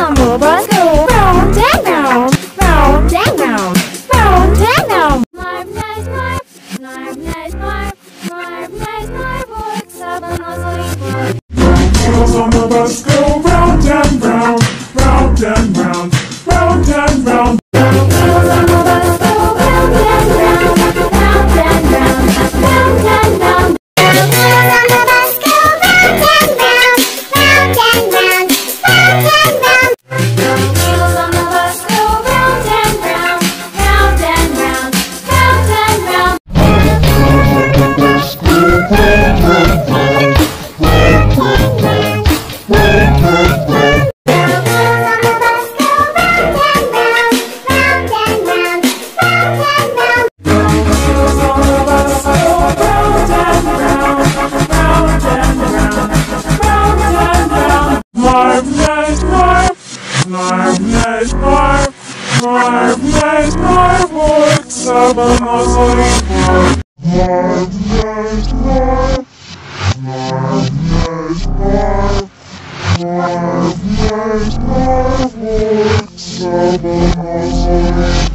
some of us go round and round, round and round, round and round. Narb, narb, narb, narb, narb, narb, narb, narb, narb, works up and also equal. Some of us go round and round, round and round, round and round. Some of us go round and round, round and round, round and round. Some of us go round and round, round and round, round and round. Some of us go round and round, round and round, round and round. Nice,